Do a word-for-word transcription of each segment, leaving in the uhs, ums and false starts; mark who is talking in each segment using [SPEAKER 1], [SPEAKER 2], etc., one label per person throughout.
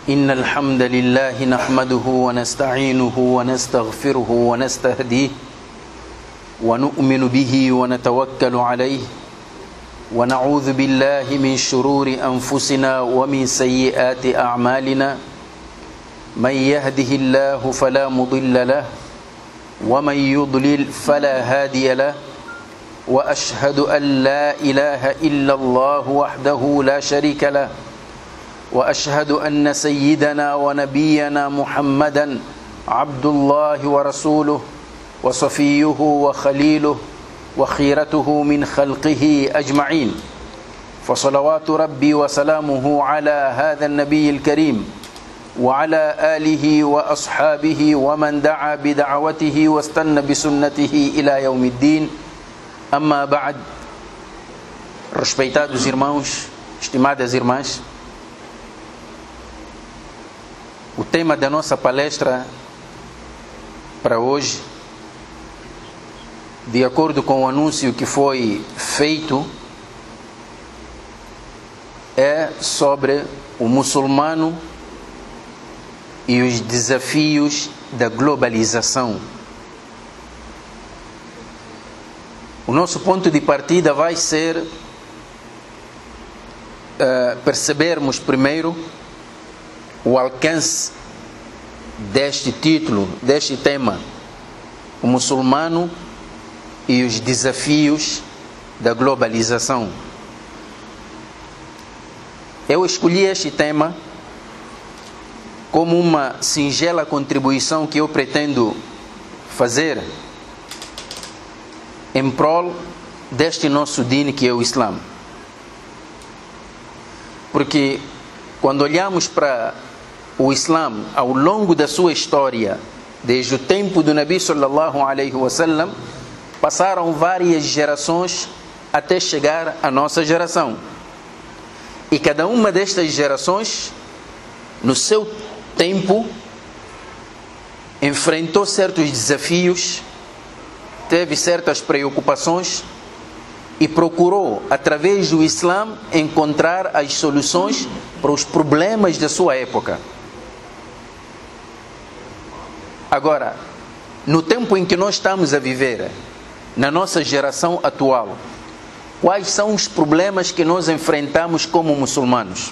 [SPEAKER 1] إن الحمد لله نحمده ونستعينه ونستغفره ونستهديه ونؤمن به ونتوكل عليه ونعوذ بالله من شرور أنفسنا ومن سيئات أعمالنا من يهده الله فلا مضل له ومن يضلل فلا هادي له وأشهد أن لا إله إلا الله وحده لا شريك له وأشهد أن سيدنا ونبينا محمدا عبد الله ورسوله وصفيه وخليله وخيرته من خلقه أجمعين فصلوات ربي وسلامه على هذا النبي الكريم وعلى آله وأصحابه ومن دعا بدعوته واستنى بسنته إلى يوم الدين. أما بعد, respeitados irmãos, estimadas irmãs, o tema da nossa palestra para hoje, de acordo com o anúncio que foi feito, é sobre o muçulmano e os desafios da globalização. O nosso ponto de partida vai ser uh, percebermos primeiro o alcance deste título, deste tema, o muçulmano e os desafios da globalização. Eu escolhi este tema como uma singela contribuição que eu pretendo fazer em prol deste nosso deen, que é o Islã. Porque quando olhamos para o Islã ao longo da sua história, desde o tempo do Nabi sallallahu alaihi wasallam, passaram várias gerações até chegar à nossa geração. E cada uma destas gerações, no seu tempo, enfrentou certos desafios, teve certas preocupações e procurou, através do Islã, encontrar as soluções para os problemas da sua época. Agora, no tempo em que nós estamos a viver, na nossa geração atual, quais são os problemas que nós enfrentamos como muçulmanos?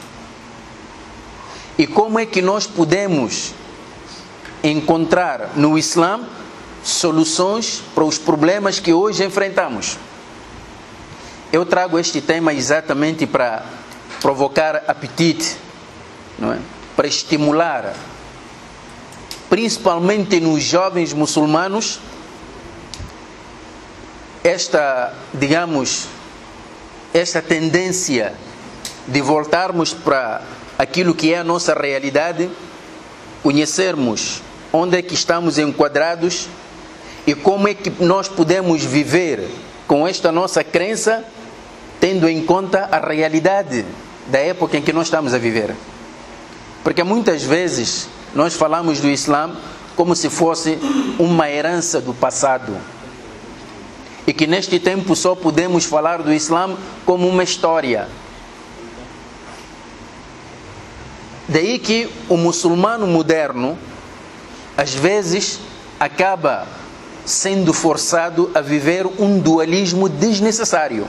[SPEAKER 1] E como é que nós podemos encontrar no Islã soluções para os problemas que hoje enfrentamos? Eu trago este tema exatamente para provocar apetite, não é? Para estimular, principalmente nos jovens muçulmanos, esta, digamos, esta tendência de voltarmos para aquilo que é a nossa realidade, conhecermos onde é que estamos enquadrados e como é que nós podemos viver com esta nossa crença, tendo em conta a realidade da época em que nós estamos a viver. Porque muitas vezes nós falamos do Islã como se fosse uma herança do passado, e que neste tempo só podemos falar do Islã como uma história. Daí que o muçulmano moderno, às vezes, acaba sendo forçado a viver um dualismo desnecessário,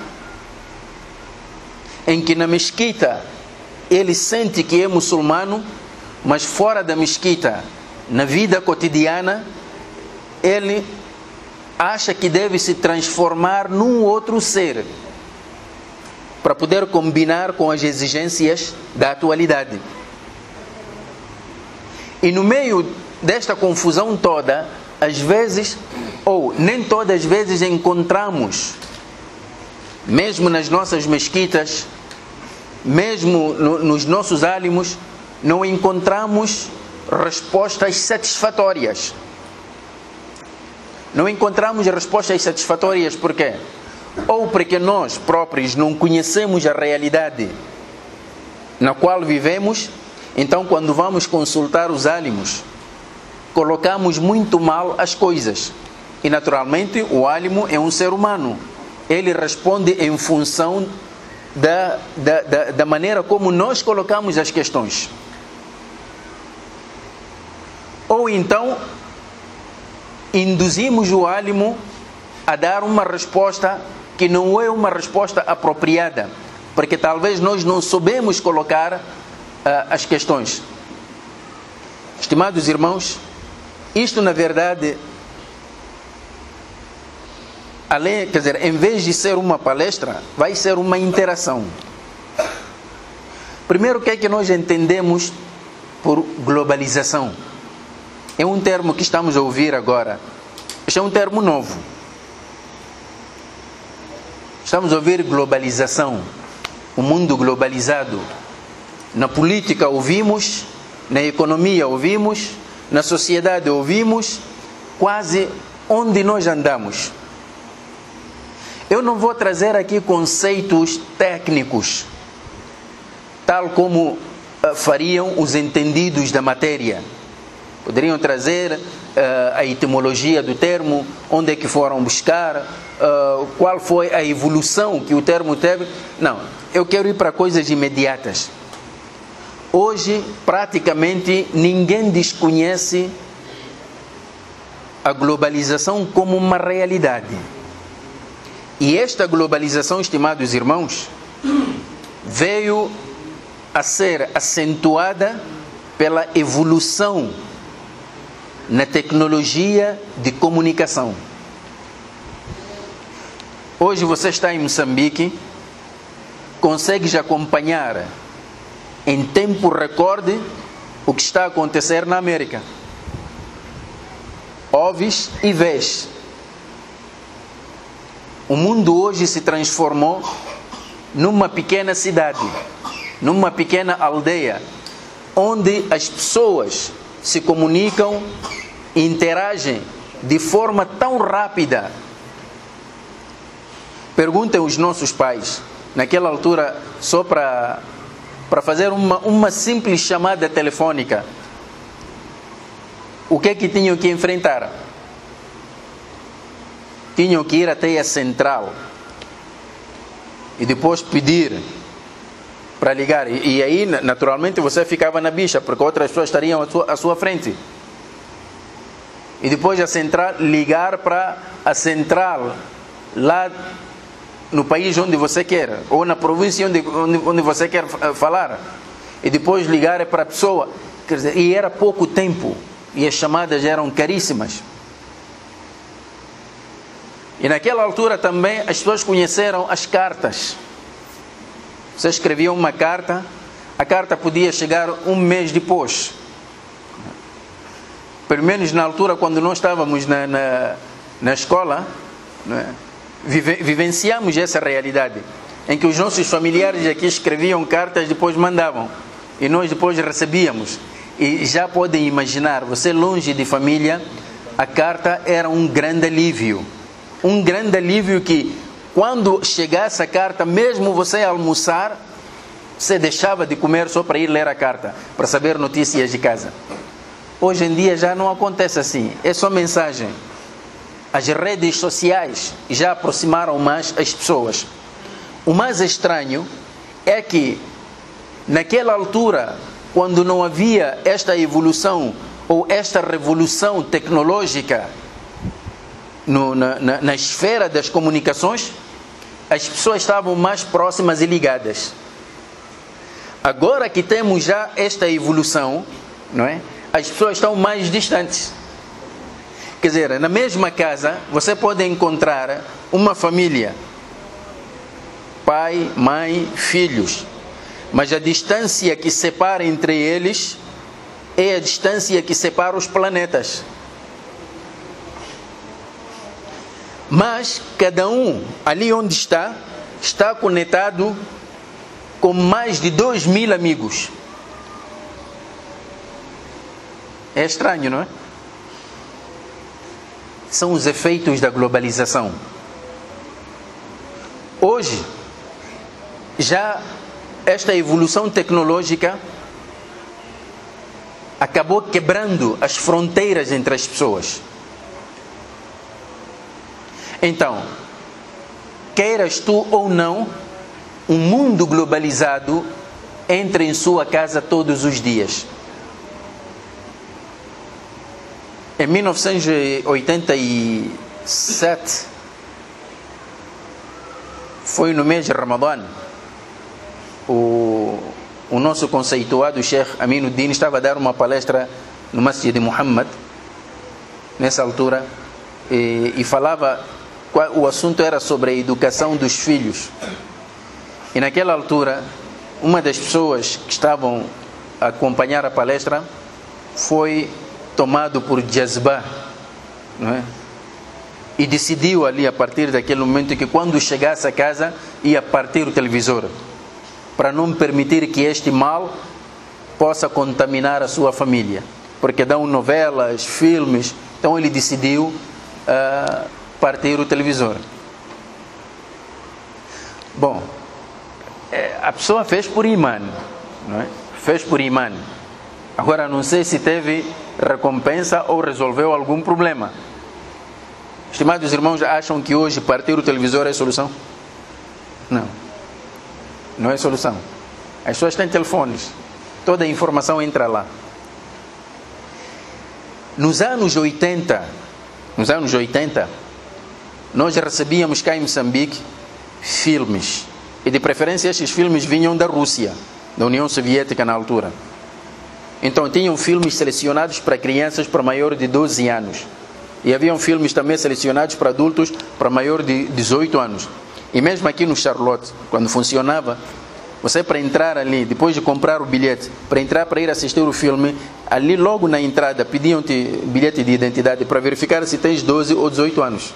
[SPEAKER 1] em que na mesquita ele sente que é muçulmano, mas fora da mesquita, na vida cotidiana, ele acha que deve se transformar num outro ser para poder combinar com as exigências da atualidade. E no meio desta confusão toda, às vezes, ou nem todas as vezes, encontramos, mesmo nas nossas mesquitas, mesmo no, nos nossos álamos, não encontramos respostas satisfatórias. Não encontramos respostas satisfatórias por quê? Ou porque nós próprios não conhecemos a realidade na qual vivemos, então quando vamos consultar os álamos, colocamos muito mal as coisas. E naturalmente o álimo é um ser humano. Ele responde em função da, da, da, da maneira como nós colocamos as questões. ou então induzimos o ânimo a dar uma resposta que não é uma resposta apropriada, porque talvez nós não soubemos colocar uh, as questões. Estimados irmãos, isto na verdade, além, quer dizer, em vez de ser uma palestra, vai ser uma interação. Primeiro, o que é que nós entendemos por globalização? É um termo que estamos a ouvir agora. Este é um termo novo. Estamos a ouvir globalização, o mundo globalizado. Na política ouvimos, na economia ouvimos, na sociedade ouvimos, quase onde nós andamos. Eu não vou trazer aqui conceitos técnicos, tal como uh, fariam os entendidos da matéria. Poderiam trazer uh, a etimologia do termo, onde é que foram buscar, uh, qual foi a evolução que o termo teve. Não, eu quero ir para coisas imediatas. Hoje, praticamente, ninguém desconhece a globalização como uma realidade. E esta globalização, estimados irmãos, veio a ser acentuada pela evolução na tecnologia de comunicação. Hoje você está em Moçambique, consegues acompanhar em tempo recorde o que está a acontecer na América. Ouves e vês. O mundo hoje se transformou numa pequena cidade, numa pequena aldeia, onde as pessoas se comunicam e interagem de forma tão rápida. Perguntem os nossos pais, naquela altura, só para, para fazer uma, uma simples chamada telefônica, o que é que tinham que enfrentar? Tinham que ir até a central e depois pedir para ligar. E, e aí, naturalmente, você ficava na bicha, porque outras pessoas estariam à sua, à sua frente. E depois a central, ligar para a central lá no país onde você quer, ou na província onde, onde, onde você quer falar. E depois ligar para a pessoa. Quer dizer, e era pouco tempo. E as chamadas eram caríssimas. E naquela altura também as pessoas conheceram as cartas. Você escrevia uma carta, a carta podia chegar um mês depois. Pelo menos na altura, quando nós estávamos na, na, na escola, né, vive, vivenciamos essa realidade, em que os nossos familiares aqui escreviam cartas, depois mandavam, e nós depois recebíamos. E já podem imaginar, você longe de família, a carta era um grande alívio. Um grande alívio que, quando chegasse a carta, mesmo você almoçar, você deixava de comer só para ir ler a carta, para saber notícias de casa. Hoje em dia já não acontece assim, é só mensagem. As redes sociais já aproximaram mais as pessoas. O mais estranho é que, naquela altura, quando não havia esta evolução ou esta revolução tecnológica no, na, na, na esfera das comunicações, as pessoas estavam mais próximas e ligadas. Agora que temos já esta evolução, não é? As pessoas estão mais distantes. Quer dizer, na mesma casa, você pode encontrar uma família, pai, mãe, filhos, mas a distância que separa entre eles é a distância que separa os planetas. Mas cada um, ali onde está, está conectado com mais de dois mil amigos. É estranho, não é? São os efeitos da globalização. Hoje, já esta evolução tecnológica acabou quebrando as fronteiras entre as pessoas. Então, queiras tu ou não, um mundo globalizado entra em sua casa todos os dias. Em mil novecentos e oitenta e sete, foi no mês de Ramadã, o, o nosso conceituado Sheikh Aminuddin estava a dar uma palestra no Masjid de Muhammad, nessa altura, e, e falava, o assunto era sobre a educação dos filhos. E naquela altura, uma das pessoas que estavam a acompanhar a palestra foi tomado por jazba, não é? E decidiu ali, a partir daquele momento, que quando chegasse a casa ia partir o televisor, para não permitir que este mal possa contaminar a sua família, porque dão novelas, filmes. Então ele decidiu uh, partir o televisor. Bom, a pessoa fez por imã, não é? Fez por imã. Agora não sei se teve recompensa ou resolveu algum problema. Estimados irmãos, acham que hoje partir o televisor é solução? Não. Não é solução. As pessoas têm telefones. Toda a informação entra lá. Nos anos oitenta, nos anos oitenta, nós recebíamos cá em Moçambique filmes. E de preferência estes filmes vinham da Rússia, da União Soviética na altura. Então tinham filmes selecionados para crianças para maior de doze anos. E haviam filmes também selecionados para adultos para maior de dezoito anos. E mesmo aqui no Charlotte, quando funcionava, você para entrar ali, depois de comprar o bilhete, para entrar para ir assistir o filme, ali logo na entrada pediam-te bilhete de identidade para verificar se tens doze ou dezoito anos.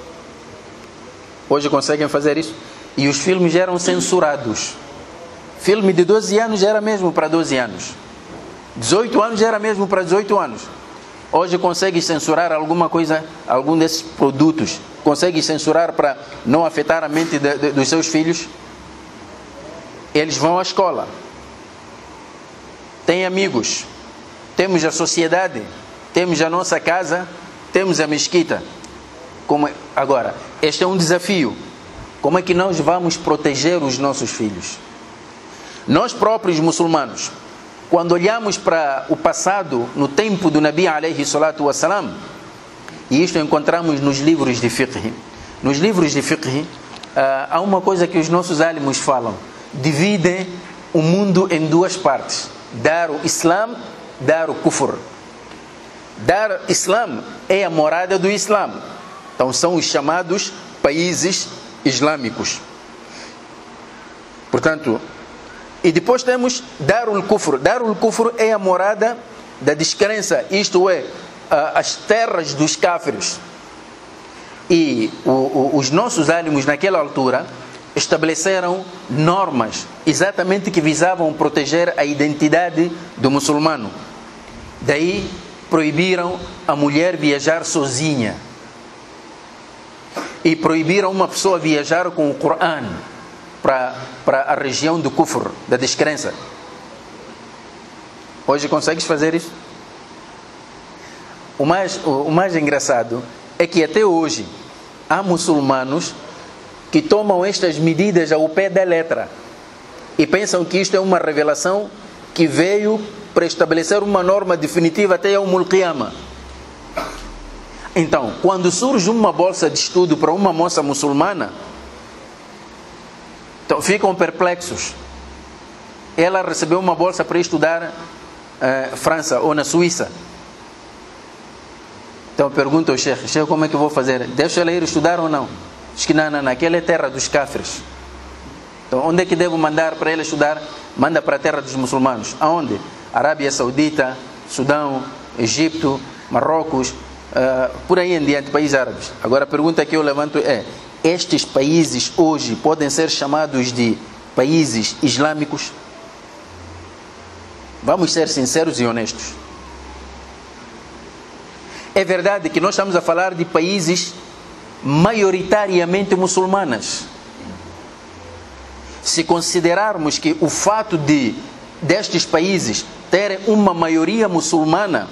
[SPEAKER 1] Hoje conseguem fazer isso? E os filmes eram censurados. Filme de doze anos era mesmo para doze anos. dezoito anos era mesmo para dezoito anos. Hoje consegue censurar alguma coisa, algum desses produtos? Consegue censurar para não afetar a mente de, de, dos seus filhos? Eles vão à escola. Têm amigos. Temos a sociedade. Temos a nossa casa. Temos a mesquita. Como é? Agora, este é um desafio. Como é que nós vamos proteger os nossos filhos? Nós próprios muçulmanos, quando olhamos para o passado, no tempo do Nabi alayhi salatu wassalam, e isto encontramos nos livros de fiqh, nos livros de fiqh, há uma coisa que os nossos alimos falam: dividem o mundo em duas partes, Dar o Islam, Dar o Kufr. Dar Islam é a morada do Islam, então são os chamados países islâmicos. Portanto, e depois temos Darul Kufr. Darul Kufr é a morada da descrença, isto é, as terras dos cáfiros. E o, o, os nossos alimos naquela altura estabeleceram normas exatamente que visavam proteger a identidade do muçulmano. Daí proibiram a mulher viajar sozinha. E proibiram uma pessoa viajar com o Corão para, para a região do Kufr, da descrença. Hoje consegues fazer isso? O mais, o, o mais engraçado é que até hoje há muçulmanos que tomam estas medidas ao pé da letra e pensam que isto é uma revelação que veio para estabelecer uma norma definitiva até ao Qiyamah. Então, quando surge uma bolsa de estudo para uma moça muçulmana, então ficam perplexos. Ela recebeu uma bolsa para estudar uh, França ou na Suíça. Então pergunta ao Sheikh: Sheikh, como é que eu vou fazer? Deixa ela ir estudar ou não? Diz que não, não, naquela é terra dos cáfiros. Então onde é que devo mandar para ela estudar? Manda para a terra dos muçulmanos. Aonde? Arábia Saudita, Sudão, Egito, Marrocos, uh, por aí em diante, países árabes. Agora a pergunta que eu levanto é: estes países hoje podem ser chamados de países islâmicos? Vamos ser sinceros e honestos. É verdade que nós estamos a falar de países maioritariamente muçulmanas. Se considerarmos que o fato de destes países terem uma maioria muçulmana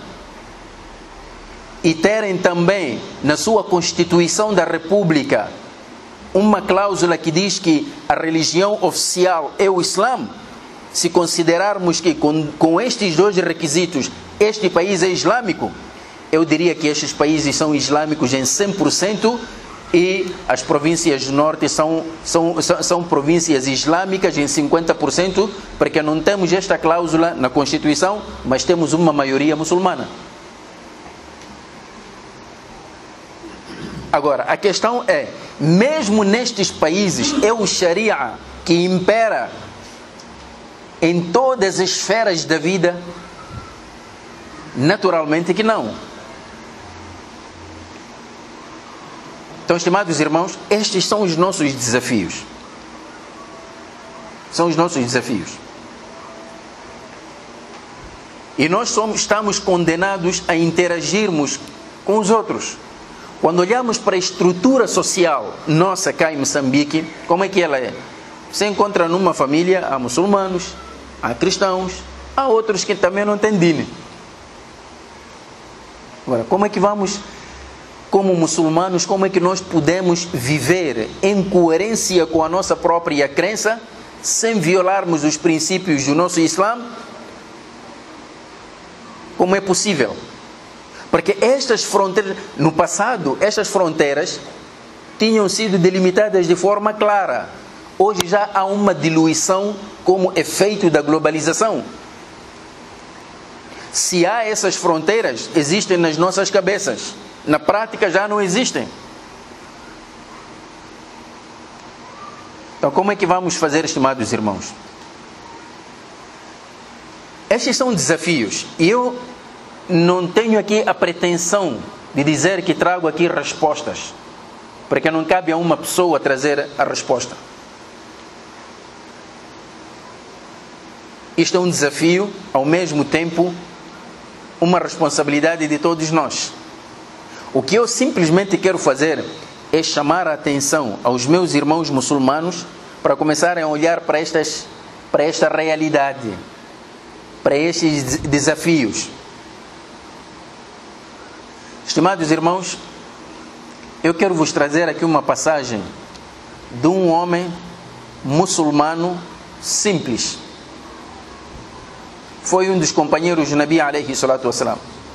[SPEAKER 1] e terem também na sua Constituição da República uma cláusula que diz que a religião oficial é o Islã, se considerarmos que com, com estes dois requisitos este país é islâmico, eu diria que estes países são islâmicos em cem por cento e as províncias do norte são, são, são, são províncias islâmicas em cinquenta por cento, porque não temos esta cláusula na Constituição, mas temos uma maioria muçulmana. Agora, a questão é, mesmo nestes países, é o Sharia que impera em todas as esferas da vida? Naturalmente que não. Então, estimados irmãos, estes são os nossos desafios. São os nossos desafios. E nós somos, estamos condenados a interagirmos com os outros. Quando olhamos para a estrutura social nossa cá em Moçambique, como é que ela é? Você encontra numa família, há muçulmanos, há cristãos, há outros que também não têm dine. Agora, como é que vamos, como muçulmanos, como é que nós podemos viver em coerência com a nossa própria crença, sem violarmos os princípios do nosso Islã? Como é possível? Porque estas fronteiras, no passado, estas fronteiras tinham sido delimitadas de forma clara. Hoje já há uma diluição como efeito da globalização. Se há essas fronteiras, existem nas nossas cabeças. Na prática já não existem. Então, como é que vamos fazer, estimados irmãos? Estes são desafios. E eu não tenho aqui a pretensão de dizer que trago aqui respostas, porque não cabe a uma pessoa trazer a resposta. Isto é um desafio, ao mesmo tempo, uma responsabilidade de todos nós. O que eu simplesmente quero fazer é chamar a atenção aos meus irmãos muçulmanos para começarem a olhar para, estas, para esta realidade, para estes desafios. Estimados irmãos, eu quero vos trazer aqui uma passagem de um homem muçulmano simples. Foi um dos companheiros do Nabi alayhi salatu wassalam.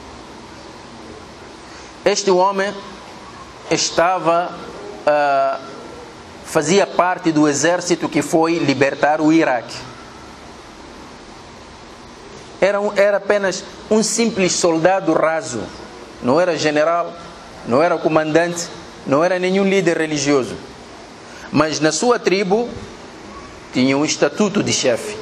[SPEAKER 1] Este homem estava, uh, fazia parte do exército que foi libertar o Iraque. Era, um, era apenas um simples soldado raso. Não era general, não era comandante, não era nenhum líder religioso. Mas na sua tribo tinha um estatuto de chefe.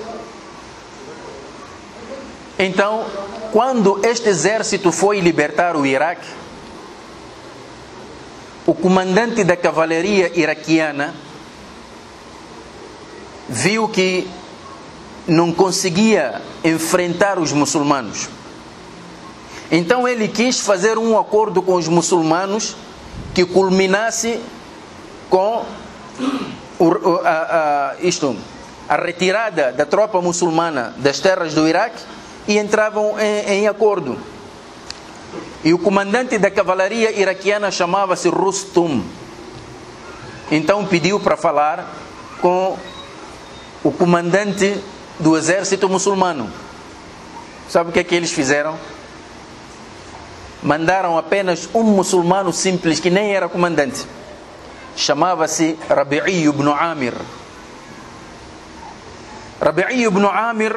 [SPEAKER 1] Então, quando este exército foi libertar o Iraque, o comandante da cavalaria iraquiana viu que não conseguia enfrentar os muçulmanos. Então ele quis fazer um acordo com os muçulmanos que culminasse com o, a, a, isto, a retirada da tropa muçulmana das terras do Iraque, e entravam em, em acordo. E o comandante da cavalaria iraquiana chamava-se Rustum. Então pediu para falar com o comandante do exército muçulmano. Sabe o que é que eles fizeram? Mandaram apenas um muçulmano simples que nem era comandante. Chamava-se Rabi'i ibn Amir. Rabi'i ibn Amir,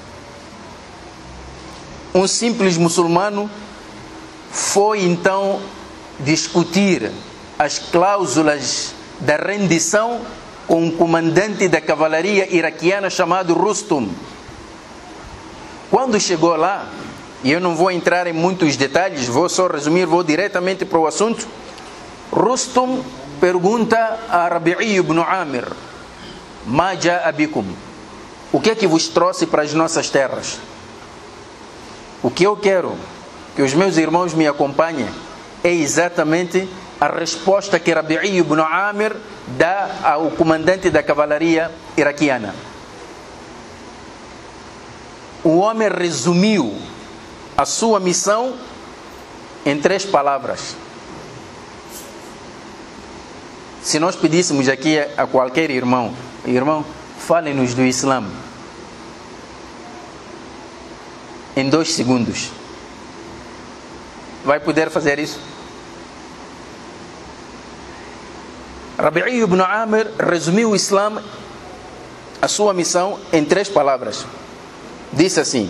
[SPEAKER 1] um simples muçulmano, foi então discutir as cláusulas da rendição com um comandante da cavalaria iraquiana chamado Rustum. Quando chegou lá, e eu não vou entrar em muitos detalhes, vou só resumir, vou diretamente para o assunto. Rustum pergunta a Rabi'i ibn Amir: Ma ja'a bikum? O que é que vos trouxe para as nossas terras? O que eu quero que os meus irmãos me acompanhem é exatamente a resposta que Rabi'i ibn Amir dá ao comandante da cavalaria iraquiana. O homem resumiu a sua missão em três palavras. Se nós pedíssemos aqui a qualquer irmão: irmão, fale-nos do Islã, em dois segundos, vai poder fazer isso? Rabi'i ibn Amir resumiu o Islã, a sua missão, em três palavras. Disse assim: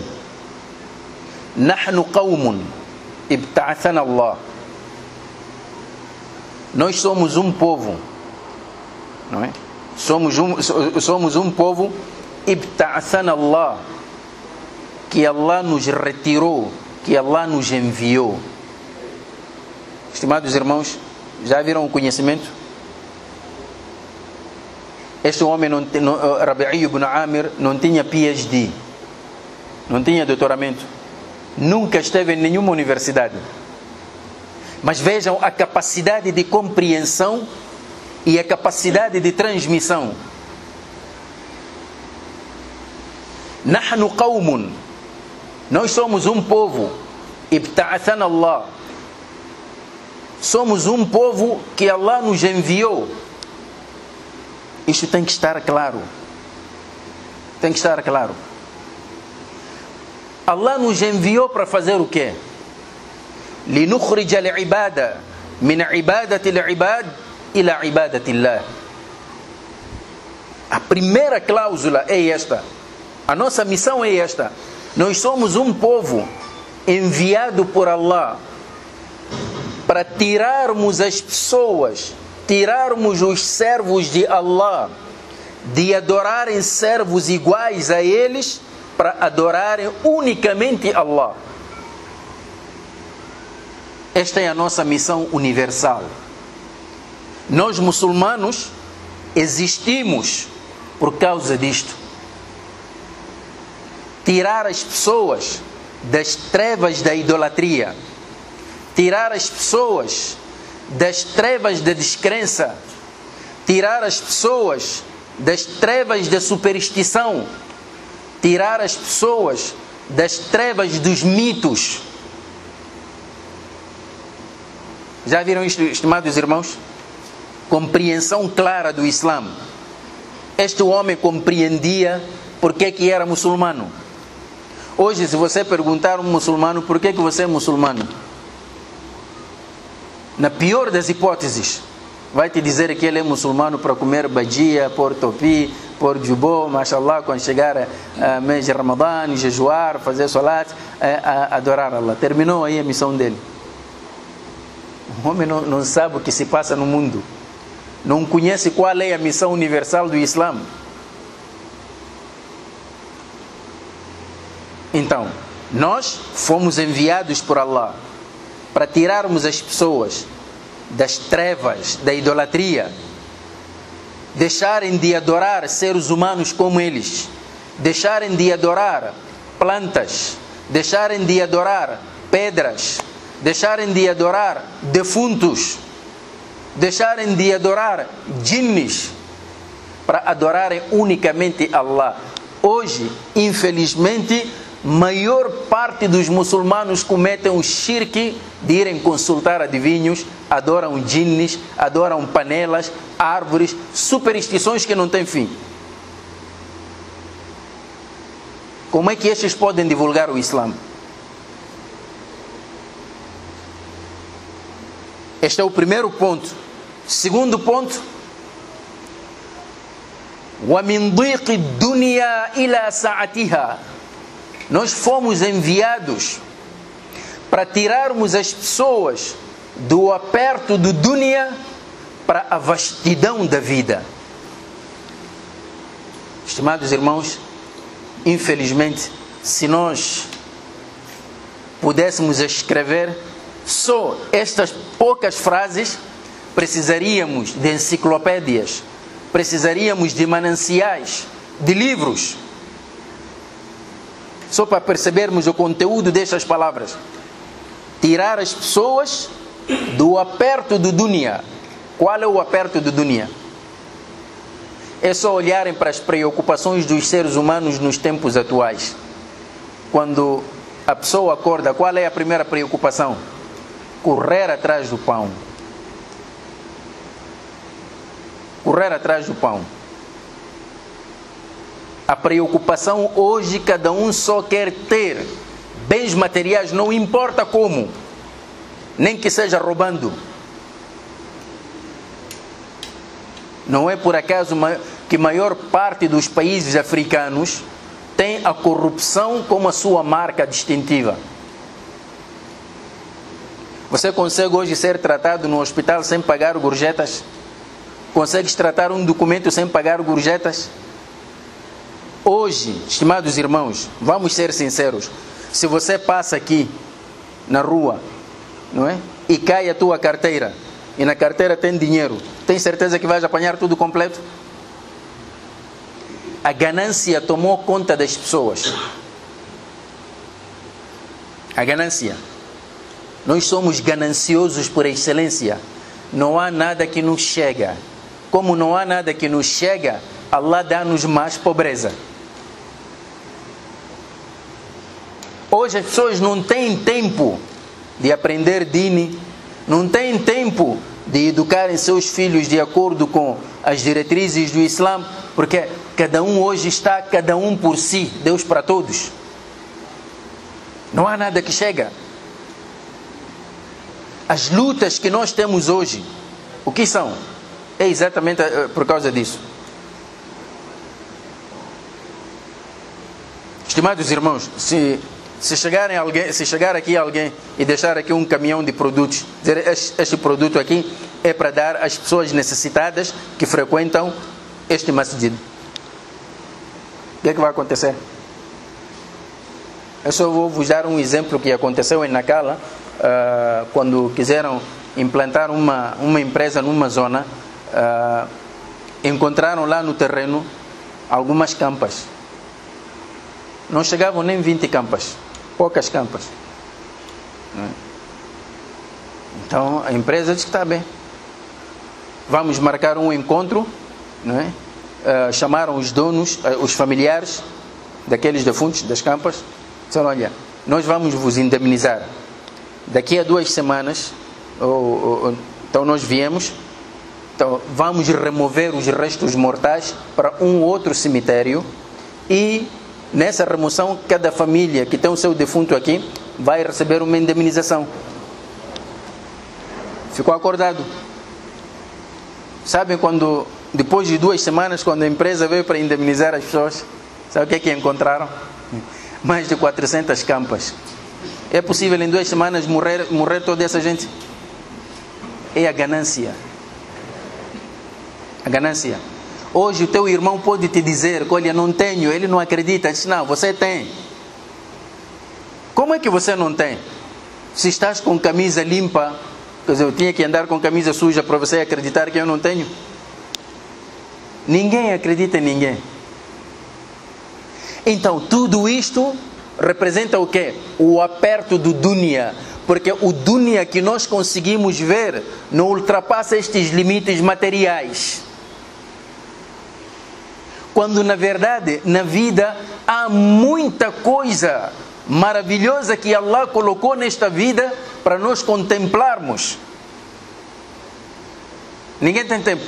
[SPEAKER 1] Nahnu qawmun ibta'athana Allah. Nós somos um povo, não é? Somos um, somos um povo ibta'athana Allah, que Allah nos retirou, que Allah nos enviou. Estimados irmãos, já viram o conhecimento? Este homem, não, não, Rabi'i ibn Amir, não tinha P H D, não tinha doutoramento, nunca esteve em nenhuma universidade. Mas vejam a capacidade de compreensão e a capacidade de transmissão. Nahnu qawmun, nós somos um povo, ibta'athana Allah, somos um povo que Allah nos enviou. Isto tem que estar claro. Tem que estar claro. Allah nos enviou para fazer o quê? لنخرج العبادة من عبادة العباد إلى عبادة الله. A primeira cláusula é esta. A nossa missão é esta. Nós somos um povo enviado por Allah para tirarmos as pessoas, tirarmos os servos de Allah de adorarem servos iguais a eles para adorarem unicamente Allah. Esta é a nossa missão universal. Nós muçulmanos existimos por causa disto. Tirar as pessoas das trevas da idolatria, tirar as pessoas das trevas da descrença, tirar as pessoas das trevas da superstição, tirar as pessoas das trevas dos mitos. Já viram isto, estimados irmãos? Compreensão clara do Islã. Este homem compreendia por que que era muçulmano. Hoje, se você perguntar a um muçulmano por que que você é muçulmano, na pior das hipóteses, vai te dizer que ele é muçulmano para comer badia, pôr topi, pôr jubô, mashallah, quando chegar a mês de Ramadã, jejuar, fazer salat, adorar Allah. Terminou aí a missão dele. O homem não, não sabe o que se passa no mundo, não conhece qual é a missão universal do Islã. Então, nós fomos enviados por Allah para tirarmos as pessoas das trevas da idolatria, deixarem de adorar seres humanos como eles, deixarem de adorar plantas, deixarem de adorar pedras, deixarem de adorar defuntos, deixarem de adorar jinnis, para adorarem unicamente Allah. Hoje, infelizmente, maior parte dos muçulmanos cometem o shirk de irem consultar adivinhos, adoram jinnis, adoram panelas, árvores, superstições que não têm fim. Como é que estes podem divulgar o Islã? Este é o primeiro ponto. Segundo ponto, وَمِنْ ضِيقِ الدُّنْيَا إِلَى سَعَتِهَا. Nós fomos enviados para tirarmos as pessoas do aperto do dunya para a vastidão da vida. Estimados irmãos, infelizmente, se nós pudéssemos escrever só estas poucas frases, precisaríamos de enciclopédias, precisaríamos de mananciais, de livros, só para percebermos o conteúdo destas palavras. Tirar as pessoas do aperto do dunya. Qual é o aperto do dunya? É só olharem para as preocupações dos seres humanos nos tempos atuais. Quando a pessoa acorda, qual é a primeira preocupação? Correr atrás do pão. Correr atrás do pão. A preocupação hoje, cada um só quer ter bens materiais, não importa como. nem que seja roubando. Não é por acaso que a maior parte dos países africanos tem a corrupção como a sua marca distintiva. Você consegue hoje ser tratado no hospital sem pagar gorjetas? Consegues tratar um documento sem pagar gorjetas? Hoje, estimados irmãos, vamos ser sinceros. Se você passa aqui na rua, não é? E cai a tua carteira, e na carteira tem dinheiro, tem certeza que vais apanhar tudo completo? A ganância tomou conta das pessoas. A ganância. Nós somos gananciosos por excelência. Não há nada que nos chega. Como não há nada que nos chega, Allah dá-nos mais pobreza. Hoje as pessoas não têm tempo de aprender dini, não têm tempo de educarem seus filhos de acordo com as diretrizes do Islã, porque cada um hoje está, cada um por si, Deus para todos. Não há nada que chega. As lutas que nós temos hoje, o que são? É exatamente por causa disso. Estimados irmãos, se, se, chegarem alguém, se chegar aqui alguém e deixar aqui um caminhão de produtos, dizer este, este produto aqui é para dar às pessoas necessitadas que frequentam este masjid, o que é que vai acontecer? Eu só vou vos dar um exemplo que aconteceu em Nacala, uh, quando quiseram implantar uma, uma empresa numa zona, uh, encontraram lá no terreno algumas campas. Não chegavam nem vinte campas, poucas campas. Então a empresa disse que está bem. Vamos marcar um encontro, não é? Uh, chamaram os donos, uh, os familiares daqueles defuntos das campas. Disseram, olha, nós vamos vos indemnizar. Daqui a duas semanas, ou, ou, então nós viemos, então vamos remover os restos mortais para um outro cemitério e nessa remoção cada família que tem o seu defunto aqui vai receber uma indemnização. Ficou acordado. Sabem quando, depois de duas semanas, quando a empresa veio para indemnizar as pessoas, sabe o que é que encontraram? Mais de quatrocentas campas. É possível em duas semanas morrer, morrer toda essa gente? É a ganância. A ganância. Hoje o teu irmão pode te dizer, olha, não tenho, ele não acredita. Diz, não, você tem. Como é que você não tem? Se estás com camisa limpa, quer dizer, eu tinha que andar com camisa suja para você acreditar que eu não tenho? Ninguém acredita em ninguém. Então, tudo isto representa o quê? O aperto do dunya. Porque o dunya que nós conseguimos ver não ultrapassa estes limites materiais. Quando, na verdade, na vida há muita coisa maravilhosa que Allah colocou nesta vida para nós contemplarmos. Ninguém tem tempo.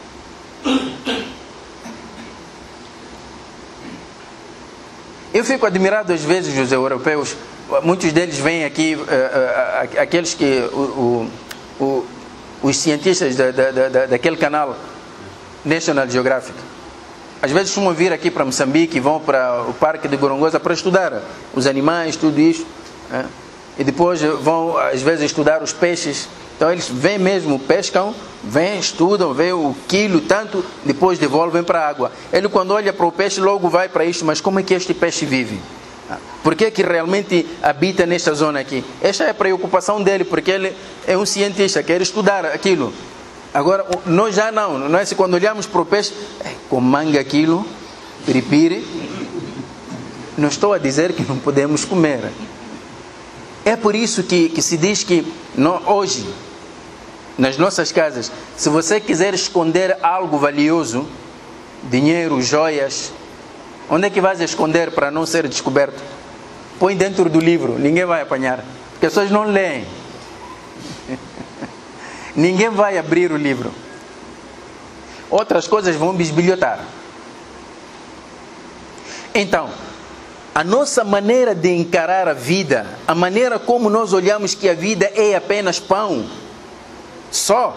[SPEAKER 1] Eu fico admirado às vezes os europeus, muitos deles vêm aqui, uh, uh, aqueles que, uh, uh, uh, os cientistas da, da, da, daquele canal National Geographic, às vezes costumam vir aqui para Moçambique e vão para o Parque de Gorongosa para estudar os animais, tudo isso, uh, e depois vão às vezes estudar os peixes. Então eles vêm mesmo, pescam, vêm, estudam, vêem o quilo, tanto, depois devolvem para a água. Ele quando olha para o peixe logo vai para isto, mas como é que este peixe vive? Por que é que realmente habita nesta zona aqui? Esta é a preocupação dele, porque ele é um cientista, quer estudar aquilo. Agora, nós já não, não é? Se quando olhamos para o peixe, é, com manga aquilo, piripiri, não estou a dizer que não podemos comer. É por isso que, que se diz que não, hoje, nas nossas casas, se você quiser esconder algo valioso, dinheiro, joias, onde é que vais esconder para não ser descoberto? Põe dentro do livro, ninguém vai apanhar, porque as pessoas não leem. Ninguém vai abrir o livro. Outras coisas vão bisbilhotar. Então, a nossa maneira de encarar a vida, a maneira como nós olhamos que a vida é apenas pão, só,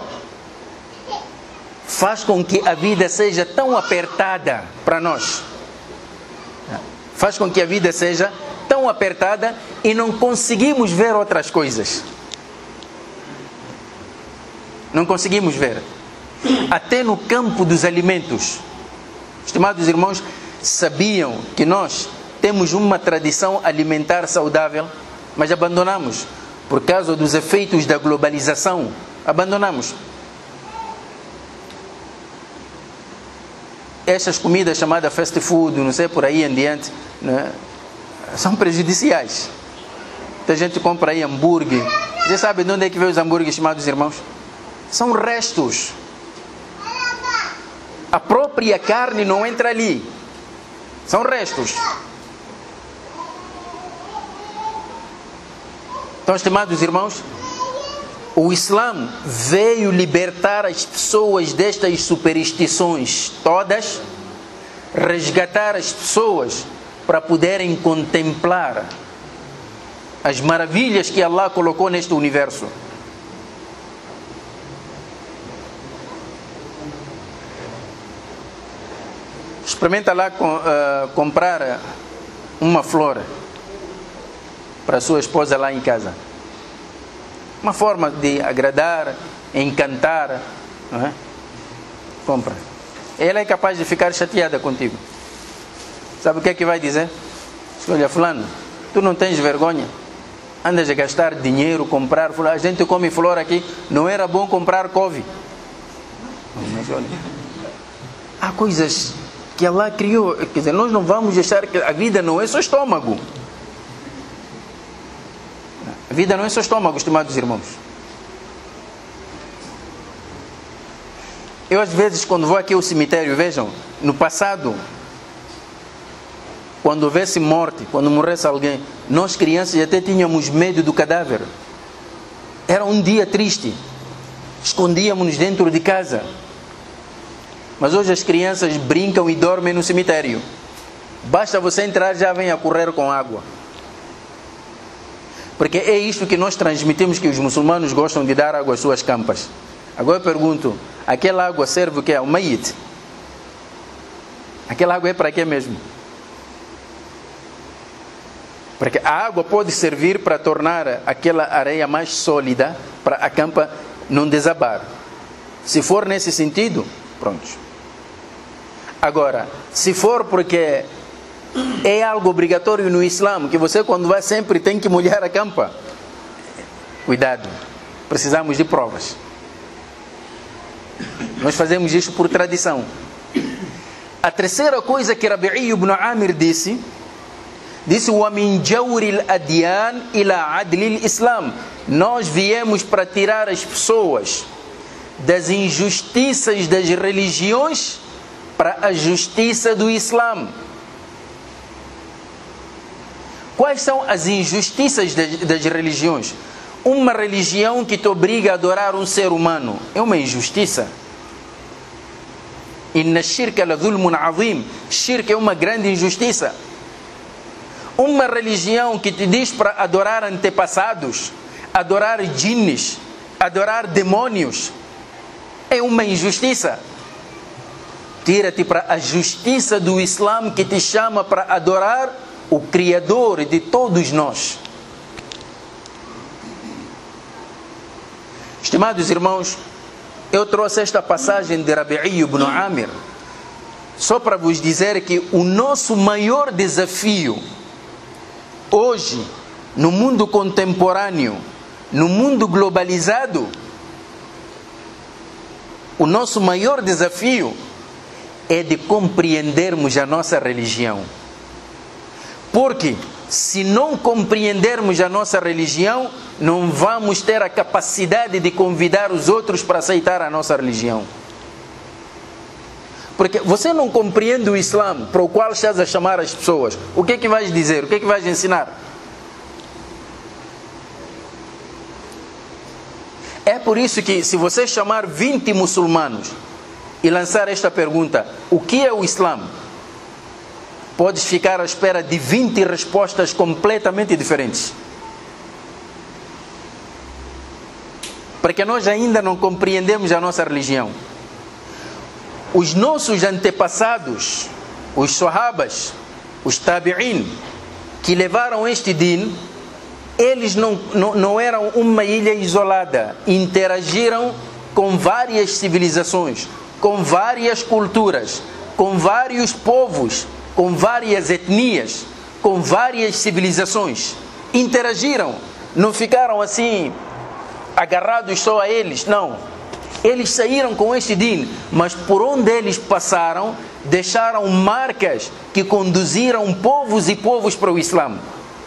[SPEAKER 1] faz com que a vida seja tão apertada para nós. Faz com que a vida seja tão apertada e não conseguimos ver outras coisas. Não conseguimos ver. Até no campo dos alimentos. Estimados irmãos, sabiam que nós temos uma tradição alimentar saudável, mas abandonamos por causa dos efeitos da globalização. Abandonamos. Estas comidas chamadas fast food, não sei, por aí em diante, né, são prejudiciais. Muita gente compra aí hambúrguer. Você sabe de onde é que vem os hambúrgueres, estimados irmãos? São restos. A própria carne não entra ali. São restos. Então, estimados irmãos, o Islã veio libertar as pessoas destas superstições todas, resgatar as pessoas para poderem contemplar as maravilhas que Allah colocou neste universo. Experimenta lá uh, comprar uma flor para a sua esposa lá em casa. Uma forma de agradar, encantar, não é? Compra. Ela é capaz de ficar chateada contigo. Sabe o que é que vai dizer? Olha, fulano, tu não tens vergonha? Andas a gastar dinheiro, comprar flor. A gente come flor aqui, não era bom comprar couve. Mas olha, há coisas que Allah criou. Quer dizer, nós não vamos deixar que a vida não é só estômago. A vida não é só estômago, estimados irmãos. Eu às vezes, quando vou aqui ao cemitério, vejam, no passado, quando houvesse morte, quando morresse alguém, nós crianças até tínhamos medo do cadáver. Era um dia triste. Escondíamos-nos dentro de casa. Mas hoje as crianças brincam e dormem no cemitério. Basta você entrar, já vem a correr com água. Porque é isto que nós transmitimos, que os muçulmanos gostam de dar água às suas campas. Agora eu pergunto, aquela água serve o quê? O mayit? Aquela água é para quê mesmo? Porque a água pode servir para tornar aquela areia mais sólida, para a campa não desabar. Se for nesse sentido, pronto. Agora, se for porque é algo obrigatório no Islã, que você quando vai sempre tem que molhar a campa, cuidado, precisamos de provas. Nós fazemos isso por tradição. A terceira coisa que Rabi'i ibn Amir disse, disse: وَمِنْ جَوْرِ الْأَدْيَانِ إِلَى عَدْلِ الْإِسْلَامِ. Nós viemos para tirar as pessoas das injustiças das religiões para a justiça do Islã. Quais são as injustiças das, das religiões? Uma religião que te obriga a adorar um ser humano é uma injustiça. Inna shirka la dhulmun azim. Shirk é uma grande injustiça. Uma religião que te diz para adorar antepassados, adorar jinnes, adorar demônios, é uma injustiça. Tira-te para a justiça do Islã, que te chama para adorar o Criador de todos nós. Estimados irmãos, eu trouxe esta passagem de Rabi'i ibn Amir só para vos dizer que o nosso maior desafio hoje, no mundo contemporâneo, no mundo globalizado, o nosso maior desafio é de compreendermos a nossa religião. Porque se não compreendermos a nossa religião, não vamos ter a capacidade de convidar os outros para aceitar a nossa religião. Porque você não compreende o Islã para o qual estás a chamar as pessoas. O que é que vais dizer? O que é que vais ensinar? É por isso que, se você chamar vinte muçulmanos e lançar esta pergunta: o que é o Islã? podes ficar à espera de vinte respostas completamente diferentes. Porque nós ainda não compreendemos a nossa religião. Os nossos antepassados, os sahabas, os tabi'in, que levaram este din, eles não, não, não eram uma ilha isolada, interagiram com várias civilizações, com várias culturas, com vários povos, com várias etnias, com várias civilizações. Interagiram, não ficaram assim agarrados só a eles, não. Eles saíram com este din, mas por onde eles passaram, deixaram marcas que conduziram povos e povos para o Islã.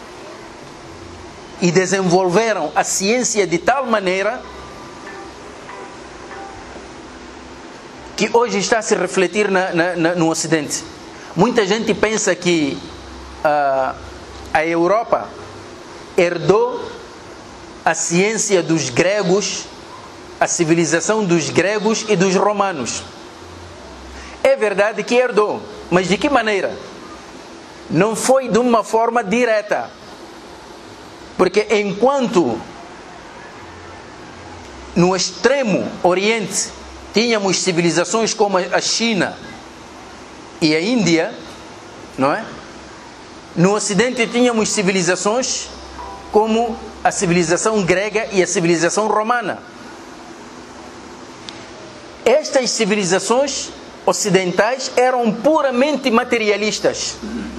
[SPEAKER 1] E desenvolveram a ciência de tal maneira que hoje está a se refletir na, na, na, no Ocidente. Muita gente pensa que uh, a Europa herdou a ciência dos gregos, a civilização dos gregos e dos romanos. É verdade que herdou, mas de que maneira? Não foi de uma forma direta. Porque enquanto no extremo oriente tínhamos civilizações como a China e a Índia, não é? No ocidente tínhamos civilizações como a civilização grega e a civilização romana. Estas civilizações ocidentais eram puramente materialistas.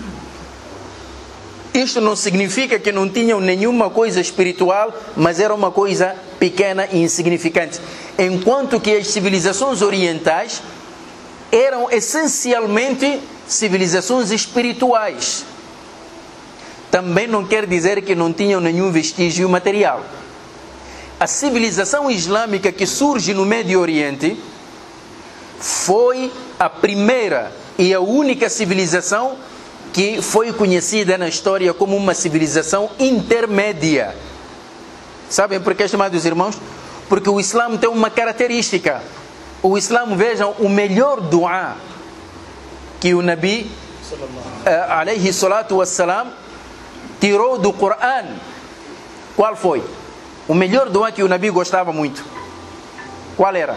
[SPEAKER 1] Isto não significa que não tinham nenhuma coisa espiritual, mas era uma coisa pequena e insignificante. Enquanto que as civilizações orientais eram essencialmente civilizações espirituais. Também não quer dizer que não tinham nenhum vestígio material. A civilização islâmica que surge no Médio Oriente foi a primeira e a única civilização que foi conhecida na história como uma civilização intermédia. Sabem por que, estimados irmãos? Porque o Islã tem uma característica. O Islã, vejam, o melhor dua que o Nabi, uh, alayhi salatu wassalam, tirou do Coran. Qual foi? O melhor dua que o Nabi gostava muito. Qual era?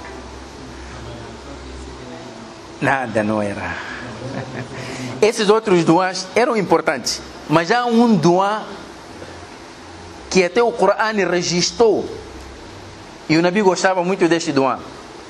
[SPEAKER 1] Nada, não era. Esses outros duas eram importantes, mas há um dua que até o Coran registrou, e o Nabi gostava muito deste dua.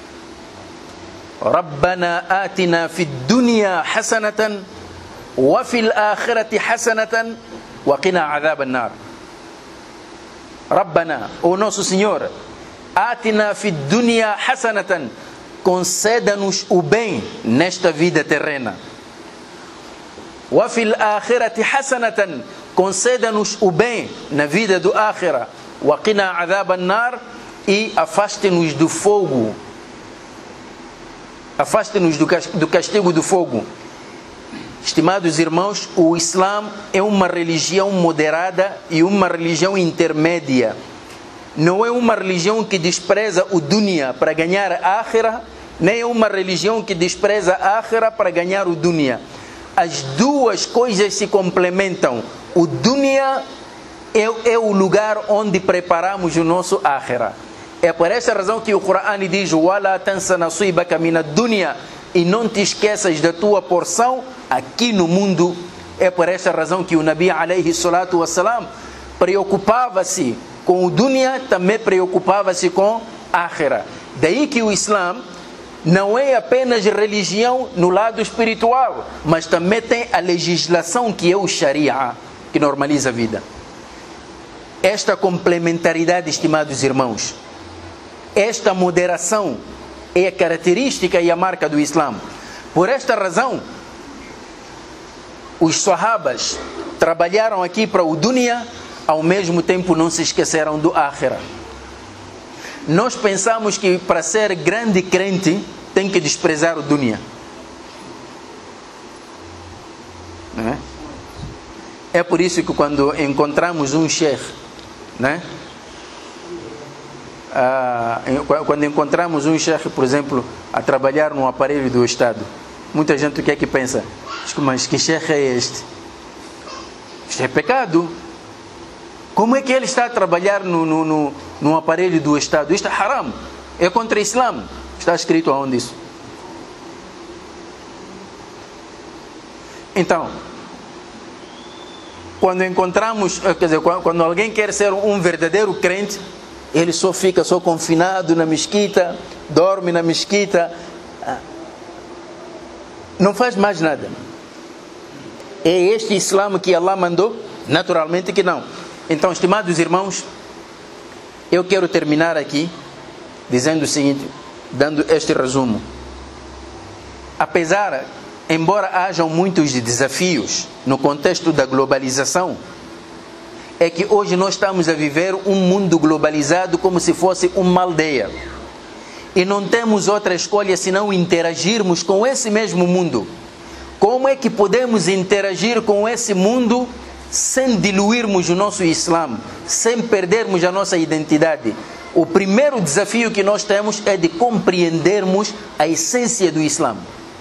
[SPEAKER 1] Rabbana atina fid dunya hasanatan wa fil akhirati hasanatan wa qina adhab an-nar. Rabbana, o nosso Senhor, atina fid dunya hasanatan, conceda-nos o bem nesta vida terrena. Wa fil akhirati hasanatan, conceda-nos o bem na vida do akhira. Wa qina adhab an-nar, e afaste-nos do fogo. Afaste-nos do castigo do fogo. Estimados irmãos, o Islã é uma religião moderada e uma religião intermédia. Não é uma religião que despreza o dunya para ganhar a akhira, nem é uma religião que despreza a akhira para ganhar o dunya. As duas coisas se complementam. O dunya é, é o lugar onde preparamos o nosso akhira. É por essa razão que o Coran diz: "Wala tansa nasibaka min ad-dunya", e não te esqueças da tua porção aqui no mundo. É por essa razão que o Nabi alayhi salatu wassalam preocupava-se com o dunya, também preocupava-se com a akhira. Daí que o Islã não é apenas religião no lado espiritual, mas também tem a legislação que é o Sharia, que normaliza a vida. Esta complementaridade, estimados irmãos, esta moderação é a característica e a marca do Islã. Por esta razão, os sahabas trabalharam aqui para o dunya, ao mesmo tempo não se esqueceram do akhira. Nós pensamos que para ser grande crente tem que desprezar o dunya. Não é? É por isso que quando encontramos um sheikh, né? Ah, quando encontramos um sheikh, por exemplo, a trabalhar num aparelho do Estado, muita gente o que é que pensa? Mas que chefe é este? Isto é pecado. Como é que ele está a trabalhar no, no, no, no aparelho do Estado? Isto é haram. É contra o Islã. Está escrito aonde isso? Então, quando encontramos, quer dizer, quando alguém quer ser um verdadeiro crente, ele só fica só confinado na mesquita, dorme na mesquita, não faz mais nada. É este Islã que Allah mandou? Naturalmente que não. Então, estimados irmãos, eu quero terminar aqui dizendo o seguinte, dando este resumo. Apesar, embora hajam muitos desafios no contexto da globalização, é que hoje nós estamos a viver um mundo globalizado como se fosse uma aldeia. E não temos outra escolha senão interagirmos com esse mesmo mundo. Como é que podemos interagir com esse mundo sem diluirmos o nosso Islã, sem perdermos a nossa identidade? O primeiro desafio que nós temos é de compreendermos a essência do Islã.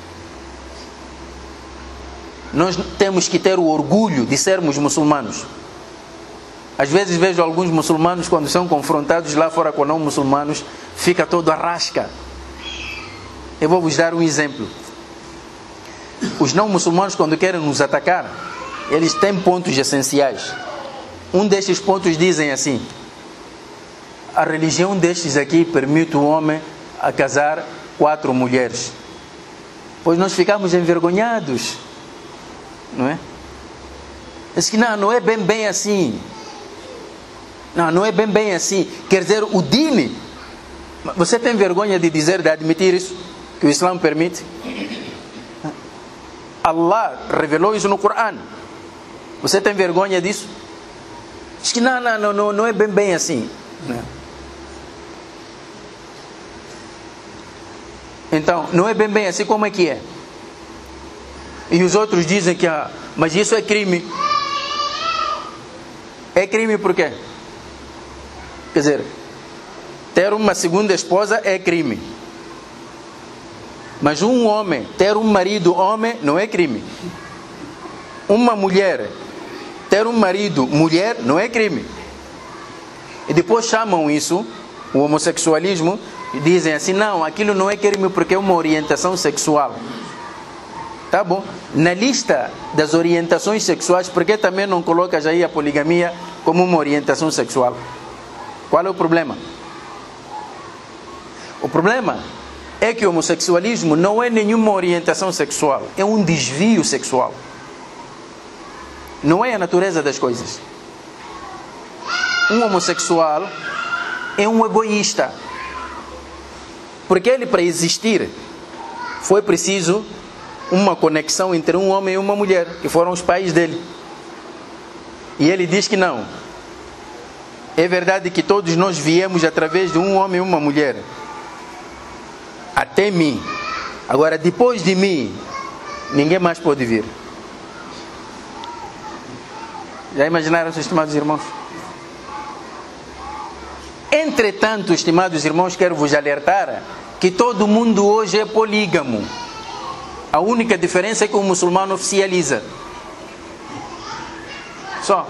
[SPEAKER 1] Nós temos que ter o orgulho de sermos muçulmanos. Às vezes vejo alguns muçulmanos, quando são confrontados lá fora com não muçulmanos, fica todo a rasca. Eu vou vos dar um exemplo. Os não muçulmanos, quando querem nos atacar, eles têm pontos essenciais. Um destes pontos dizem assim: a religião destes aqui permite o homem a casar quatro mulheres. Pois nós ficamos envergonhados, não é? Diz que não, não é bem bem assim. Não, não é bem bem assim. Quer dizer, o dini, você tem vergonha de dizer, de admitir isso? Que o Islã permite? Allah revelou isso no Corão. Você tem vergonha disso? Diz que não, não, não, não é bem bem assim. Não. Então, não é bem bem assim, como é que é? E os outros dizem que, ah, mas isso é crime. É crime por quê? Quer dizer, ter uma segunda esposa é crime. Mas um homem, ter um marido homem, não é crime. Uma mulher, ter um marido mulher, não é crime. E depois chamam isso, o homossexualismo, e dizem assim, não, aquilo não é crime porque é uma orientação sexual. Tá bom. Na lista das orientações sexuais, por que também não colocas aí a poligamia como uma orientação sexual? Qual é o problema? O problema é que o homossexualismo não é nenhuma orientação sexual, é um desvio sexual. Não é a natureza das coisas. Um homossexual é um egoísta. Porque ele, para existir, foi preciso uma conexão entre um homem e uma mulher, que foram os pais dele. E ele diz que não. É verdade que todos nós viemos através de um homem e uma mulher. Até mim. Agora, depois de mim, ninguém mais pode vir. Já imaginaram, estimados irmãos? Entretanto, estimados irmãos, quero vos alertar que todo mundo hoje é polígamo. A única diferença é que o muçulmano oficializa. Só.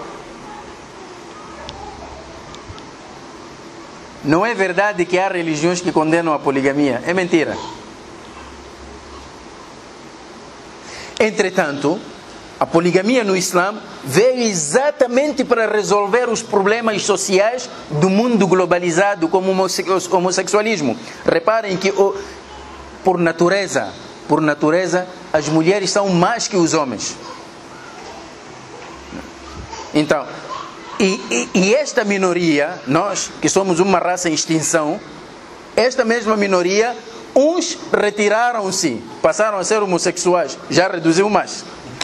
[SPEAKER 1] Não é verdade que há religiões que condenam a poligamia. É mentira. Entretanto, a poligamia no Islã veio exatamente para resolver os problemas sociais do mundo globalizado como o homossexualismo. Reparem que, por natureza, por natureza, as mulheres são mais que os homens. Então, e, e, e esta minoria, nós que somos uma raça em extinção, esta mesma minoria, uns retiraram-se, passaram a ser homossexuais, já reduziu mais.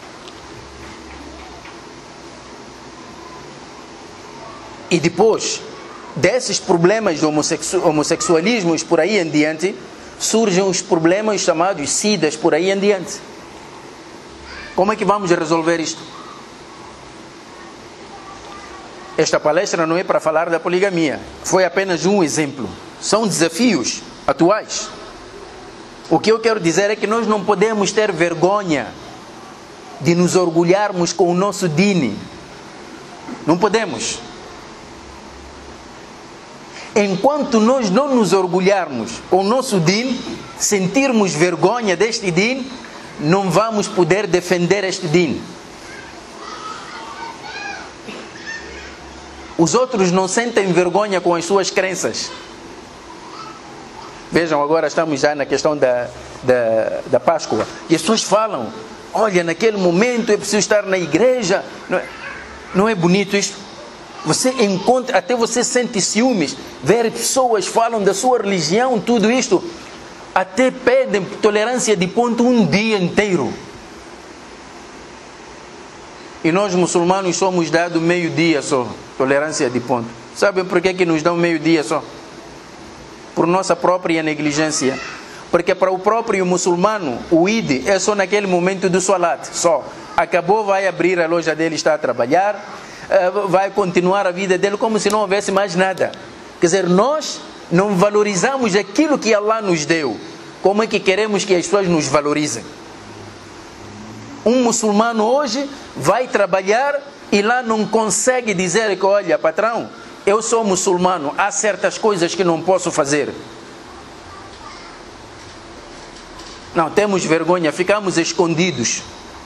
[SPEAKER 1] E depois desses problemas de homossexu homossexualismos por aí em diante, surgem os problemas chamados SIDAs por aí em diante. Como é que vamos resolver isto? Esta palestra não é para falar da poligamia. Foi apenas um exemplo. São desafios atuais. O que eu quero dizer é que nós não podemos ter vergonha de nos orgulharmos com o nosso dini. Não podemos. Enquanto nós não nos orgulharmos com o nosso dini, sentirmos vergonha deste dini, não vamos poder defender este dini. Os outros não sentem vergonha com as suas crenças. Vejam, agora estamos já na questão da, da, da Páscoa. E as pessoas falam, olha, naquele momento é preciso estar na igreja. Não é, não é bonito isto? Você encontra, até você sente ciúmes, ver pessoas falam da sua religião, tudo isto. Até pedem tolerância de ponto um dia inteiro. E nós muçulmanos somos dados meio dia só, tolerância de ponto. Sabem por que que nos dão meio dia só? Por nossa própria negligência. Porque para o próprio muçulmano, o Eid é só naquele momento do Salat, só. Acabou, vai abrir a loja dele, está a trabalhar, vai continuar a vida dele como se não houvesse mais nada. Quer dizer, nós não valorizamos aquilo que Allah nos deu. Como é que queremos que as pessoas nos valorizem? Um muçulmano hoje vai trabalhar e lá não consegue dizer que, olha, patrão, eu sou muçulmano, há certas coisas que não posso fazer. Não, temos vergonha, ficamos escondidos.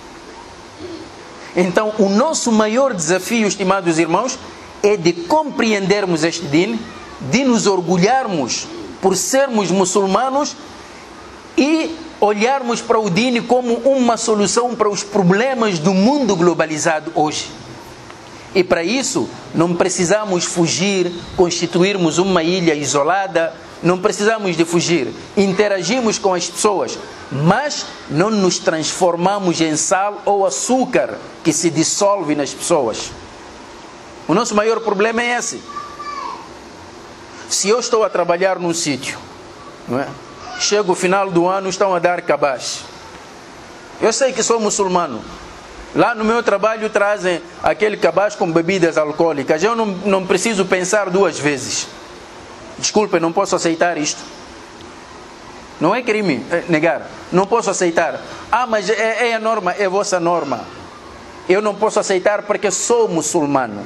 [SPEAKER 1] Então, o nosso maior desafio, estimados irmãos, é de compreendermos este din, de nos orgulharmos por sermos muçulmanos e olharmos para o din como uma solução para os problemas do mundo globalizado hoje. E para isso, não precisamos fugir, constituirmos uma ilha isolada, não precisamos de fugir. Interagimos com as pessoas, mas não nos transformamos em sal ou açúcar que se dissolve nas pessoas. O nosso maior problema é esse. Se eu estou a trabalhar num sítio, não é? Chega o final do ano, estão a dar cabaz. Eu sei que sou muçulmano. Lá no meu trabalho trazem aquele cabaz com bebidas alcoólicas. Eu não, não preciso pensar duas vezes. Desculpe, não posso aceitar isto. Não é crime é negar. Não posso aceitar. Ah, mas é, é a norma, é a vossa norma. Eu não posso aceitar porque sou muçulmano.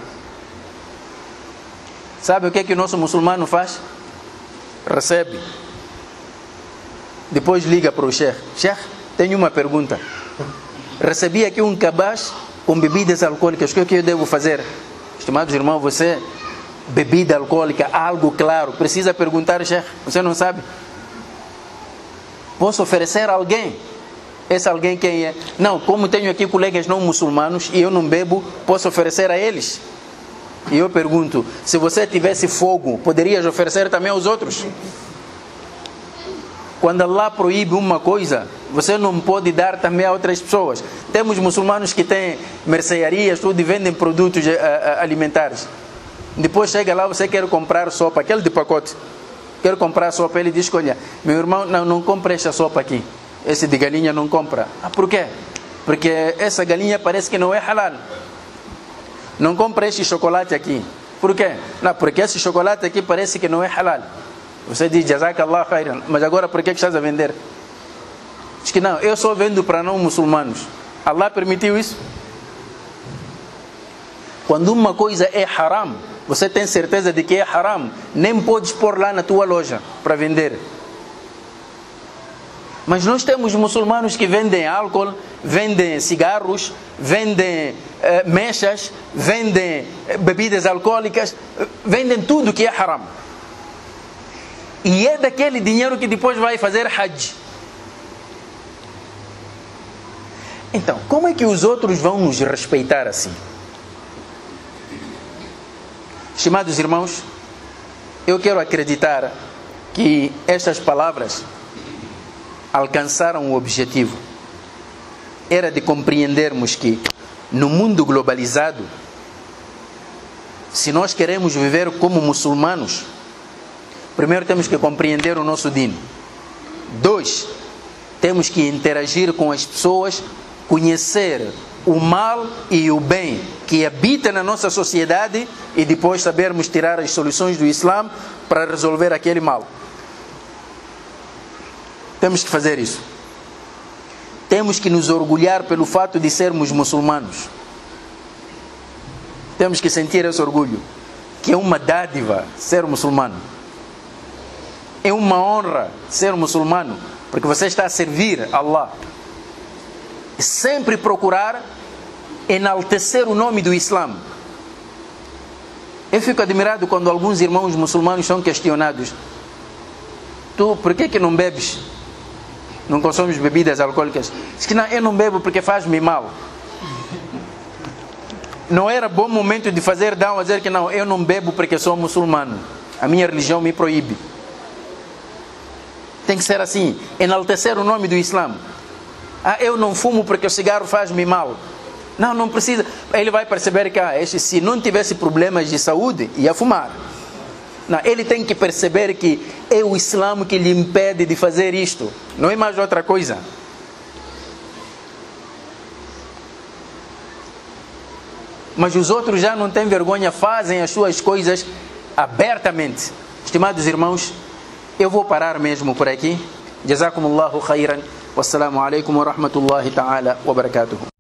[SPEAKER 1] Sabe o que é que o nosso muçulmano faz? Recebe. Depois liga para o chefe. Chefe, tenho uma pergunta. Recebi aqui um cabaz com bebidas alcoólicas. O que é que eu devo fazer? Estimados irmãos, você, bebida alcoólica, algo claro. Precisa perguntar, chefe. Você não sabe? Posso oferecer a alguém? Esse alguém quem é? Não, como tenho aqui colegas não muçulmanos e eu não bebo, posso oferecer a eles? E eu pergunto, se você tivesse fogo, poderias oferecer também aos outros? Quando Allah proíbe uma coisa, você não pode dar também a outras pessoas. Temos muçulmanos que têm mercearias, tudo, e vendem produtos alimentares. Depois chega lá, você quer comprar sopa, aquele de pacote. Quer comprar sopa, ele diz, olha, meu irmão, não, não compra esta sopa aqui. Esse de galinha não compra. Ah, por quê? Porque essa galinha parece que não é halal. Não compra este chocolate aqui. Por quê? Não, porque esse chocolate aqui parece que não é halal. Você diz, Jazakallah khairan, mas agora por que estás a vender? Diz que não, eu só vendo para não muçulmanos. Allah permitiu isso? Quando uma coisa é haram, você tem certeza de que é haram, nem podes pôr lá na tua loja para vender. Mas nós temos muçulmanos que vendem álcool, vendem cigarros, vendem eh, mechas, vendem eh, bebidas alcoólicas, eh, vendem tudo que é haram. E é daquele dinheiro que depois vai fazer hajj. Então, como é que os outros vão nos respeitar assim? Estimados irmãos, eu quero acreditar que estas palavras alcançaram o objetivo. Era de compreendermos que no mundo globalizado, se nós queremos viver como muçulmanos, primeiro temos que compreender o nosso dino. Dois, temos que interagir com as pessoas, conhecer o mal e o bem que habita na nossa sociedade e depois sabermos tirar as soluções do Islã para resolver aquele mal. Temos que fazer isso. temos que nos orgulhar pelo fato de sermos muçulmanos. Temos que sentir esse orgulho, que é uma dádiva ser muçulmano. É uma honra ser muçulmano, porque você está a servir a Allah. E sempre procurar enaltecer o nome do Islã. Eu fico admirado quando alguns irmãos muçulmanos são questionados: tu, por que que não bebes? Não consomes bebidas alcoólicas? Diz que não, eu não bebo porque faz-me mal. Não era bom momento de fazer down, a dizer que não, eu não bebo porque sou muçulmano. A minha religião me proíbe. Tem que ser assim, enaltecer o nome do Islã. Ah, eu não fumo porque o cigarro faz-me mal. Não, não precisa. Ele vai perceber que ah, este, se não tivesse problemas de saúde, ia fumar. Não, ele tem que perceber que é o Islã que lhe impede de fazer isto. Não é mais outra coisa. Mas os outros já não têm vergonha, fazem as suas coisas abertamente. Estimados irmãos, eu vou parar mesmo por aqui. Jazakumullahu khairan. Wassalamu alaikum wa rahmatullahi ta'ala wa barakatuhu.